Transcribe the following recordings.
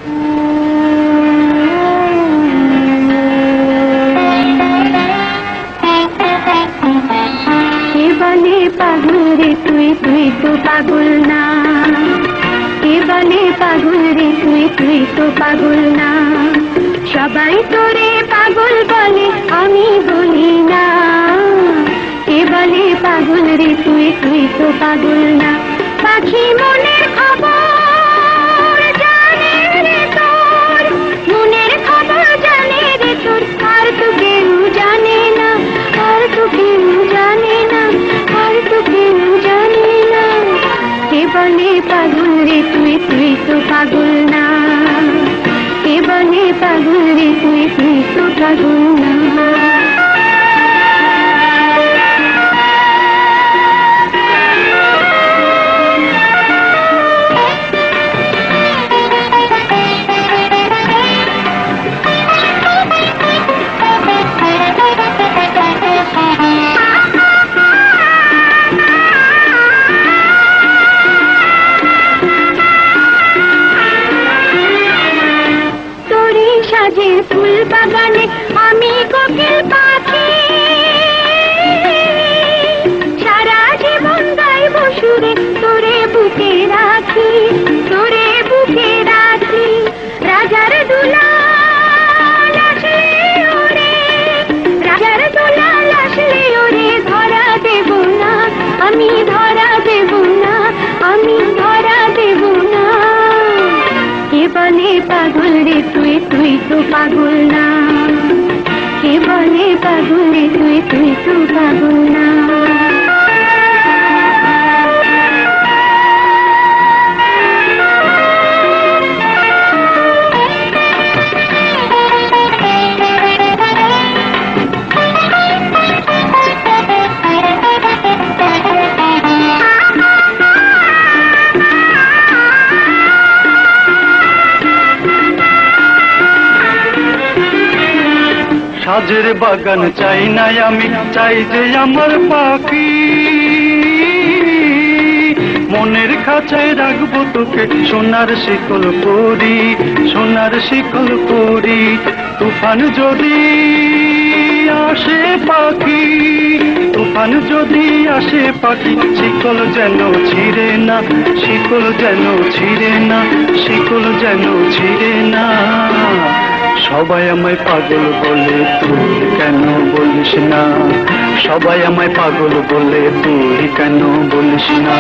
পাগল রে তুই তুই তো পাগল না, কে বলে পাগল রে তুই তুই তো পাগল না। সবাই তোরে পাগল বলে আমি বলি না, কে বলে পাগল রে তুই তুই তো পাগল না। পাখি মনের খবর জানে রে তোর, মনের খবর জানে রে তোর, আর তো কেউ জানে না, আর তো কেউ জানে না, আর তো কেউ জানে না। কে বলে পাগল রে তুই তুই তো পাগল না, কে বলে পাগল রে তুই তুই তো পাগল না। ফুল বাগানে আমি কোকিল পাখি, সারা জীবন গাইব সুরে তোরে বুকে রাখি, তোরে বুকে রাখি। রাজার দুলাল আসলে ওরে, রাজার দুলাল আসলে ওরে ধরা দেব না, আমি ধরা দেব না, আমি ধরা দেব না। কে বলে পাগল রে তুই তুই তো পাগল না, কে বলে পাগল রে তুই তুই তো পাগল না। সাজের বাগান চাই না আমি, চাই যে আমার পাখি, মনের খাঁচায় রাখবো তোকে সোনার শিকল পরি, সোনার শিকল পরি। তুফান যদি আসে পাখি, তুফান যদি আসে পাখি, শিকল যেন ছিঁড়ে না, শিকল যেন ছিঁড়ে না, শিকল যেন ছিঁড়ে না। সবাই আমায় পাগল বলে তুই কেন বলিস না, সবাই আমায় পাগল বলে তুই কেন বলিস না।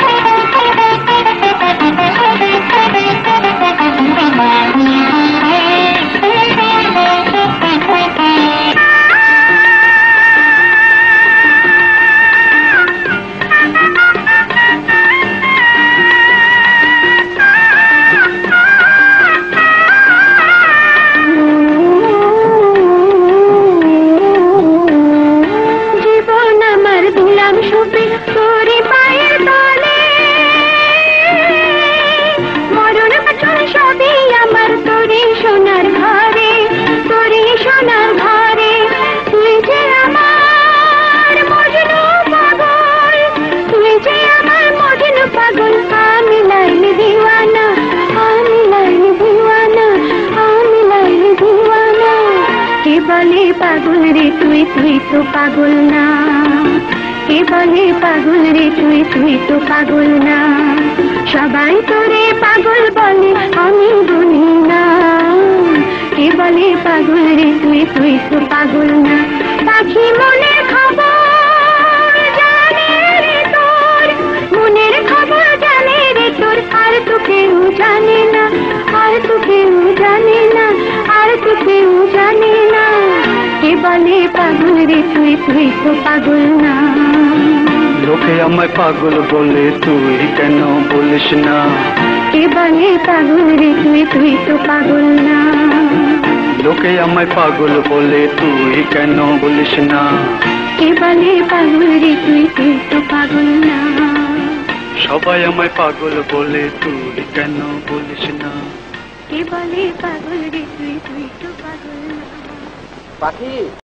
পাগল রে তুই তুই তো পাগল না, কে বলে পাগল রে তুই তুই তো পাগল না। সবাই তোরে পাগল বলে আমি বলি না, কে বলে পাগল রে তুই তুই তো পাগল না। পাখি মনের খবর জানে রে তোর, মনের খবর জানে রে তোর, আর তো কেউ জানে না, আর তো কেউ জানে না, আর তো কেউ জানে না। কে বলে পাগল রে তুই তুই তো পাগল না। লোকে আমায় পাগল বলে তুই কেন বলিস না, কে বলে পাগল রে তুই তুই তো পাগল না। লোকে আমায় পাগল বলে তুই কেন বলিস না, কে বলে পাগল রে তুই তুই তো পাগল না। সবাই আমায় পাগল বলে তুই কেন বলিস না, কে বলে পাগল রে তুই তুই তো পাগল না। পাখি